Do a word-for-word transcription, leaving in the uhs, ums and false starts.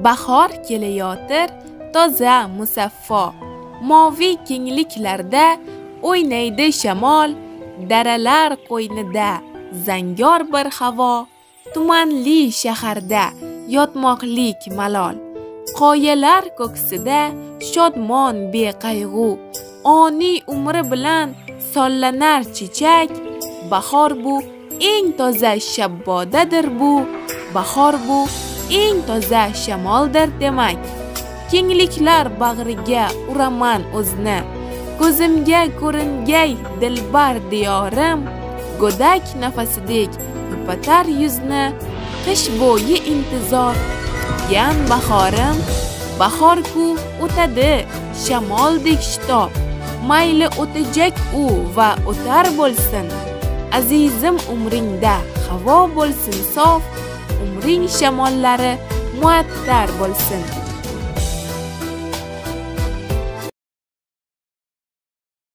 Bahor kelayotir toza musaffo, moviy kengliklarda o'ynaydi shamol, daralar qo'ynida zangor bir havo, tumanli shaharda yotmoqlik malol, qoyalar ko'ksida shodmon beqayg'u, oniy umri bilan sollanar chechak. Bahor bu eng toza shabbodadir bu, bahor bu eng toza shamoldir demak. Kengliklar bag'riga uraman o'zni, ko'zimga ko'ringay dilbar diyorim, go'dak nafasidek yupatar yuzni, qish bo'yi intizor kutgan bahorim. Bahor ku o'tadi shamoldek shitob, mayli o'tajak u va o'tar bo'lsin. Azizim umringda havo bo'lsin sof, umring shamollari muattar bo'lsin.